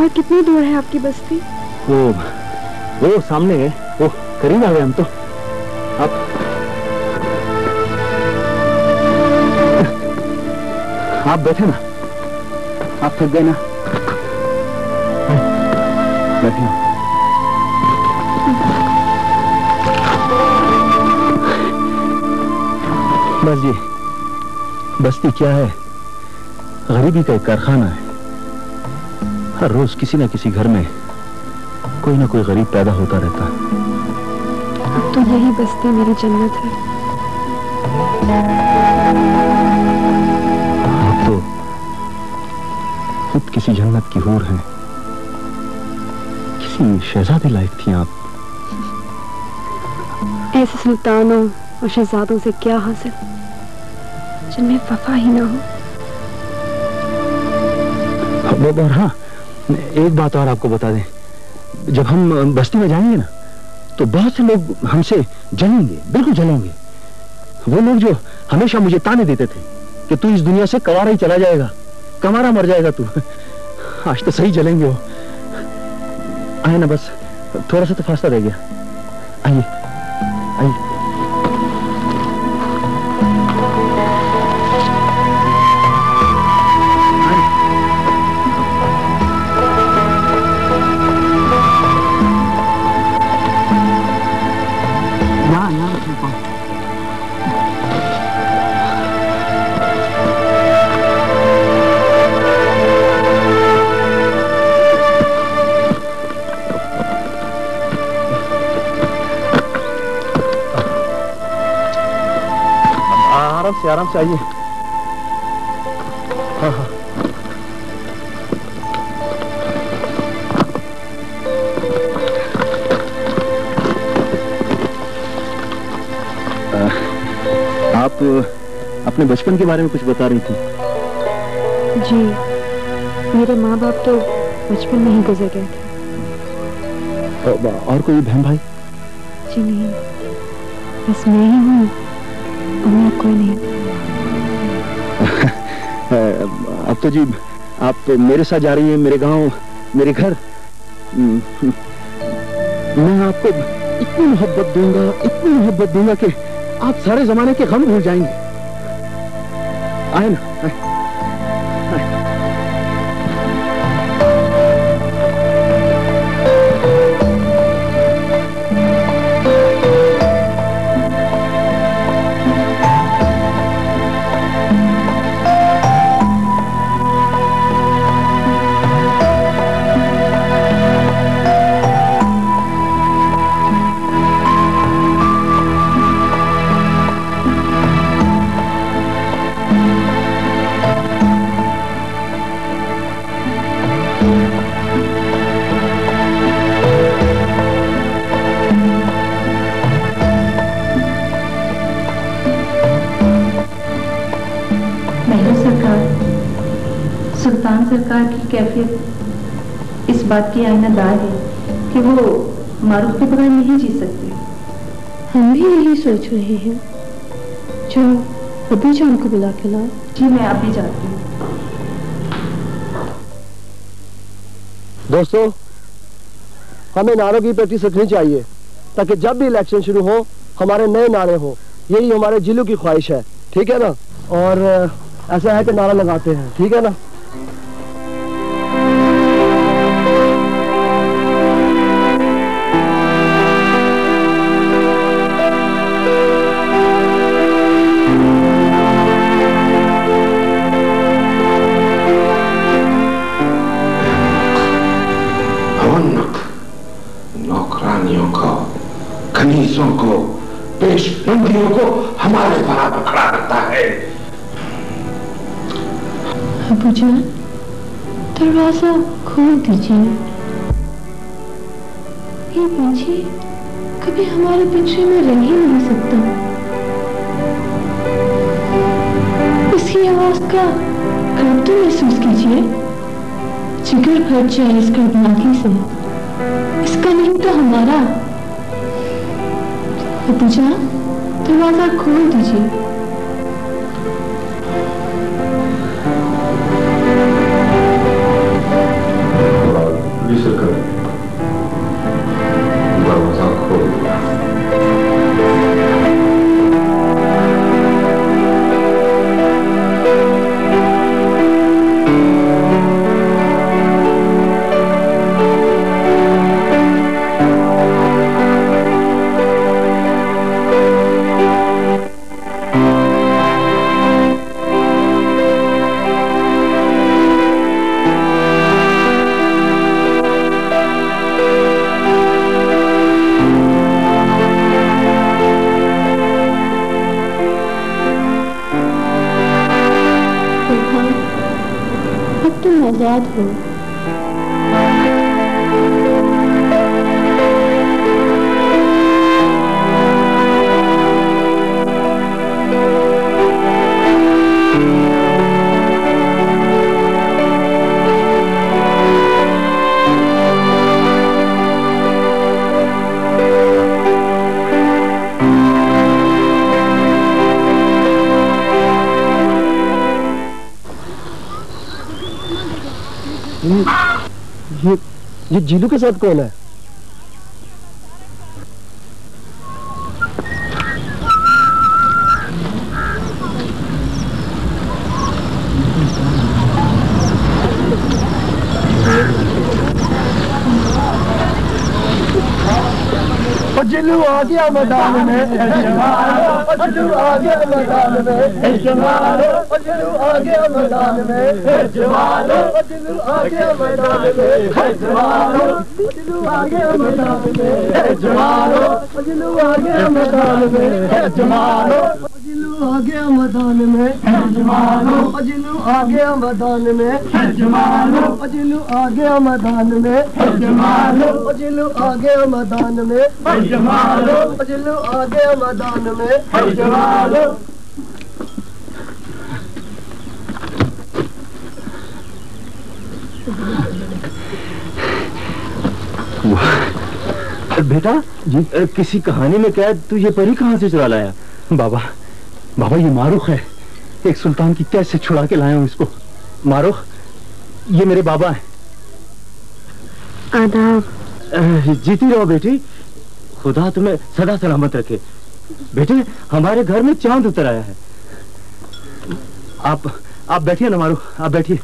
और कितनी दूर है आपकी बस्ती? वो सामने है, वो करीब आ गए हम तो। आप बैठे ना, आप थक गए ना, बैठे। बस जी, बस्ती क्या है, गरीबी का एक कारखाना है। हर रोज किसी ना किसी घर में कोई ना कोई गरीब पैदा होता रहता है। अब तो यही बस्ती मेरी जन्नत है। आप तो खुद किसी जन्नत की हूर हैं, किसी शहजादी लायक थी आप। ऐसे सुल्तानों और शहजादों से क्या हासिल जिनमें वफा ही ना हो। और हाँ, एक बात और आपको बता दें, जब हम बस्ती में जाएंगे ना तो बहुत से लोग हमसे जलेंगे, बिल्कुल जलेंगे। वो लोग जो हमेशा मुझे ताने देते थे कि तू इस दुनिया से कवारा ही चला जाएगा, कमारा मर जाएगा तू, आज तो सही जलेंगे वो। आए ना, बस थोड़ा सा तो फासला रह गया। आइए आइए। आराम से आइए। हाँ हाँ। आप अपने बचपन के बारे में कुछ बता रही थी। जी, मेरे माँ बाप तो बचपन में ही गुजर गए थे। और कोई बहन भाई? जी नहीं, बस मैं ही हूँ, और कोई नहीं। अब तो जी आप तो मेरे साथ जा रही हैं, मेरे गांव, मेरे घर। मैं आपको इतनी मोहब्बत दूंगा कि आप सारे जमाने के गम भूल जाएंगे। आए ना, आए। सुल्तान सरकार की कैफियत इस बात की आईनादार है कि वो मारूफ के बगैर नहीं जी सकते। हम भी यही सोच रहे हैं। चलो अभी जान को बुला के लाओ। जी मैं आप भी जाती हूँ। दोस्तों, हमें नारों की प्रैक्टिस रखनी चाहिए ताकि जब भी इलेक्शन शुरू हो हमारे नए नारे हो। यही हमारे जिलों की ख्वाहिश है, ठीक है ना? और ऐसा है कि नारा लगाते हैं, ठीक है ना? नौकरानियों को, कनीसों को, पेशबंदियों को हमारे बराबर खड़ा करता है। अबूजान, दरवाजा खोल दीजिए। ये पंछी कभी हमारे पिंजरे में रह ही नहीं सकता। इसकी आवाज का गर्व तो महसूस कीजिए। जिगर फट जाए इस गर्भनाथी से। इसका नहीं तो हमारा। अबूजान, दरवाजा खोल दीजिए। आजाद हो। ये जीलू के साथ कौन है? जिलू आ गया मैदान में, जिलू आ गया मैदान में, जिलू आ गया मैदान में, जिलू आ गया मैदान में, जिलू आ गया मैदान में, जिलू आ गया मैदान में, जिलू आ गया मैदान में, जिलू आ गया मैदान में, जिलू आ गया मैदान में, जिलू आ गया मैदान में, जिलू आ गया मैदान में। बेटा जी, किसी कहानी में कैद तू ये परी कहाँ से चुरा लाया? बाबा ये मारूख है, एक सुल्तान की कैद से छुड़ा के लाया हूँ इसको। मारूख, ये मेरे बाबा हैं। आदाब। जीती रहो बेटी, खुदा तुम्हें सदा सलामत रखे। बेटे, हमारे घर में चांद उतर आया है। आप बैठिए ना मारूख, आप बैठिए।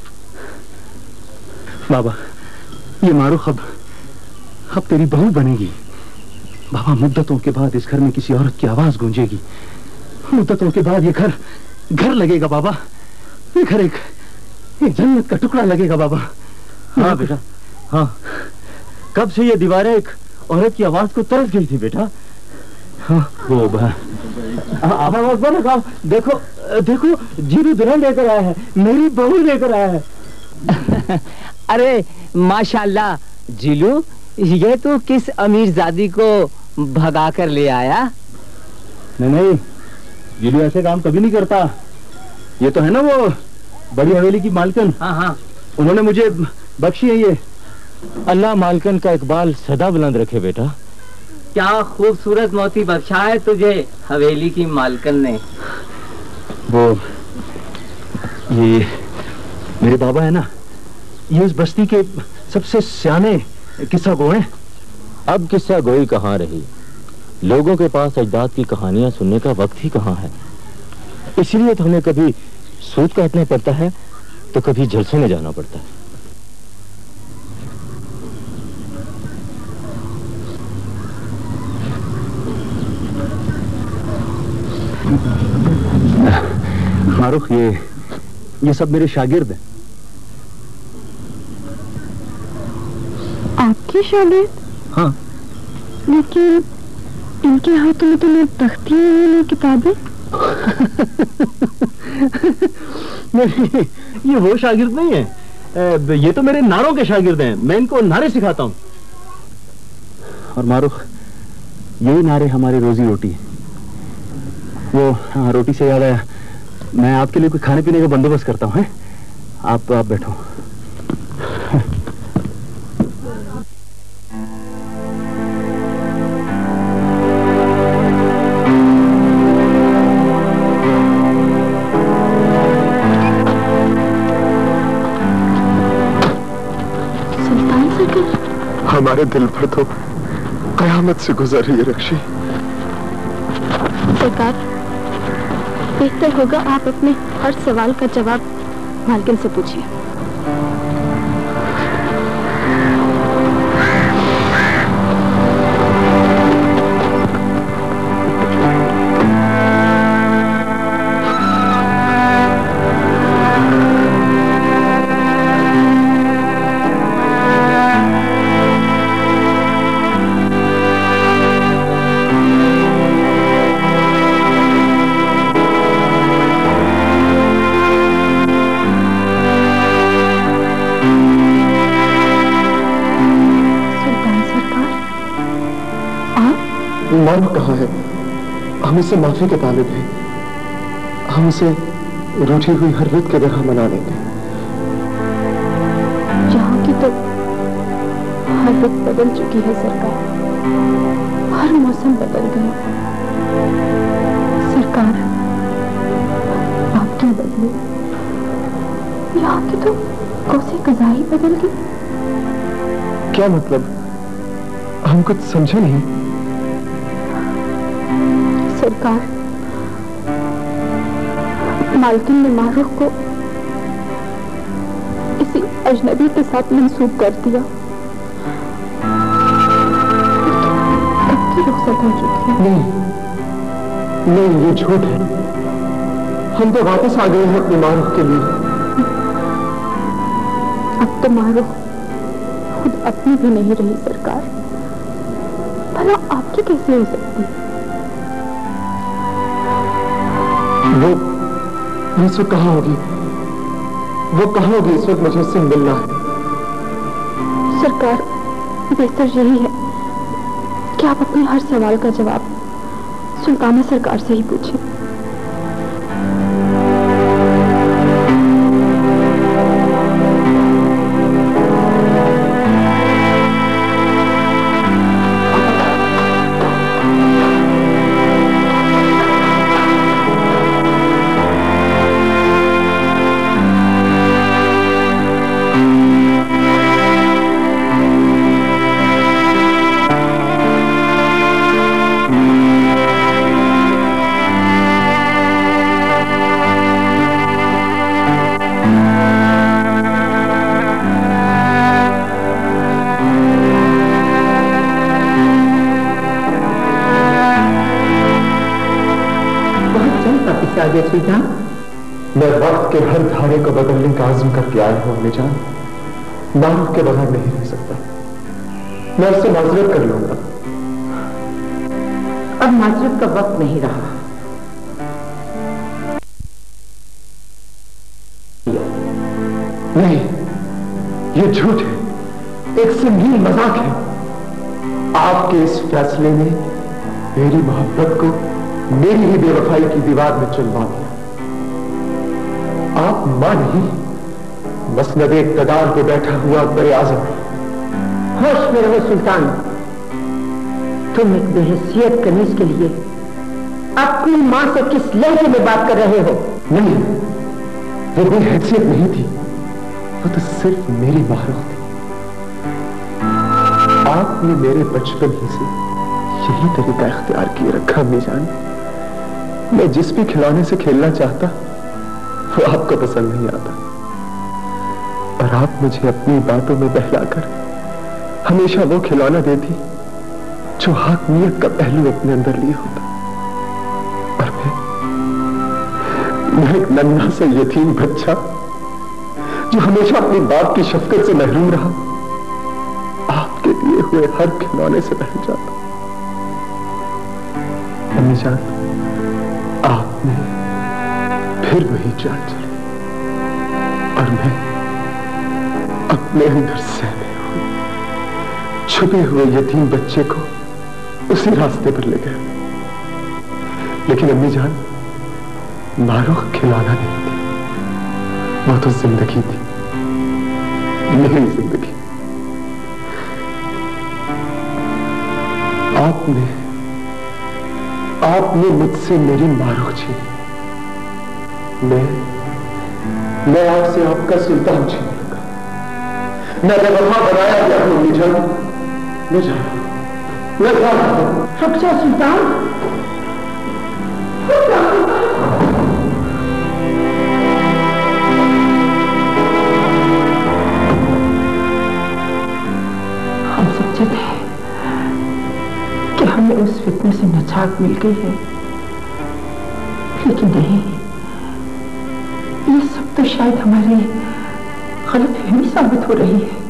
बाबा, ये मारूख अब तेरी बहू बनेगी। बाबा, मुद्दतों के बाद इस घर में किसी औरत की आवाज गूंजेगी। मुद्दतों के बाद ये घर लगेगा बाबा। ये घर एक जन्नत का टुकड़ा लगेगा बाबा। हाँ बेटा, हाँ। कब से ये दीवारें एक औरत की आवाज को तरस गई थी बेटा। हाँ, वो देखो देखो, जीरू दुल्हन लेकर आया है, मेरी बहू लेकर आया है। अरे माशाल्लाह जीलू, ये तो किस अमीरजादी को भगा कर ले आया? नहीं, जीलू ऐसे काम कभी नहीं करता। ये तो है ना वो बड़ी हवेली की मालकिन। हाँ, उन्होंने मुझे बख्शी है ये। अल्लाह मालकिन का इकबाल सदा बुलंद रखे बेटा। क्या खूबसूरत मोती बख्शा है तुझे हवेली की मालकिन ने। वो ये मेरे बाबा है ना, ये इस बस्ती के सबसे सियाने किस्सा गो हैं। अब किस्सा गोई कहाँ रही, लोगों के पास अजदाद की कहानियां सुनने का वक्त ही कहाँ है। इसलिए तो हमें कभी सूत काटना पड़ता है तो कभी जलसों में जाना पड़ता है। मारूख, ये सब मेरे शागिर्द हैं। आपके शागिर्द? हाँ। लेकिन इनके हाथों में तो न तख्तियां हैं न किताबें। नहीं, ये वो शागिर्द नहीं है, ये तो मेरे नारों के शागिर्द हैं। मैं इनको नारे सिखाता हूँ। और मारूख, यही नारे हमारी रोजी रोटी है। वो हाँ, रोटी से याद आया, मैं आपके लिए कोई खाने पीने का बंदोबस्त करता हूँ। आप बैठो। हमारे दिल पर तो कयामत से गुजर रही है रक्षी। सरकार, बेहतर होगा आप अपने हर सवाल का जवाब मालकिन से पूछिए। मानो कहाँ है? हम इससे माफी के तालिब हैं। हम उसे रूठी हुई हर रित के तरह मना लेंगे। यहाँ की तो हर रित बदल चुकी है सरकार, हर मौसम बदल गया। सरकार आप क्यों बदले? यहाँ की तो कौसी कज़ा ही बदल गई। क्या मतलब? हम कुछ समझे नहीं। सरकार, मालकिन ने मारूफ को किसी अजनबी के साथ मंसूब कर दिया। कब की रुखसत हो चुकी है। नहीं, ये झूठ है। हम तो वापस आ गए हैं अपनी मारूफ के लिए। अब तो मारूफ खुद अपनी भी नहीं रही सरकार, भला आपकी कैसे हो सकती है? वो इस वक्त कहाँ होगी? वो कहाँ होगी इस वक्त? मुझे उससे मिलना है। सरकार, बेहतर यही है कि आप अपने हर सवाल का जवाब सुल्ताना सरकार से ही पूछें। मैं वक्त के हर धारे को बदलने का आज़म करके आया हूं अम्मी जान। मारूफ के बगैर नहीं रह सकता। मैं उससे माजरत कर लूंगा। अब माजरत का वक्त नहीं रहा। नहीं, ये झूठ है, एक संगीन मजाक है। आपके इस फैसले ने मेरी मोहब्बत को मेरी ही बेवफाई की दीवार में चुनवा दिया। आप मां नहीं, मसनद इक़्तिदार पे बैठा हुआ अकबर आज़म। होश में रहो सुल्तान, तुम एक बेहैसियत कनीज के लिए अपनी मां से किस लहजे में बात कर रहे हो? नहीं, वो बेहैसियत नहीं थी, वो तो सिर्फ मेरी मारूफ थी। आपने मेरे बचपन ही से यही तरीका इख्तियार किए रखा अम्मी जान। मैं जिस भी खिलौने से खेलना चाहता वो आपको पसंद नहीं आता, और आप मुझे अपनी बातों में बहलाकर हमेशा वो खिलौना देती जो हाकमियत का पहलू अपने अंदर लिए होता। और मैं एक नन्हा सा यतीम बच्चा जो हमेशा अपनी बाप की शफकत से महरूम रहा, आपके दिए हुए हर खिलौने से बह जाता। अम्मी जान, आपने फिर वही चाल चली, और मैं अपने अंदर सहमे हुए छुपे हुए यतीम बच्चे को उसी रास्ते पर ले गया। लेकिन अम्मी जान, मारूफ खिलौना नहीं थी, वो तो जिंदगी थी, मेरी जिंदगी। आपने मुझसे मेरी मारूफ छीनी। मैं आपसे आपका सुल्तान छीन लूंगा। मैं बेवफा बनाया गया हूं अम्मी जान। मैं जा रहा हूं। रुक जाओ सुल्तान। हम सोचे थे कि हमें उस फितने से निजात मिल गई है, लेकिन नहीं, ये सब तो शायद हमारी गलतफहमी साबित हो रही है।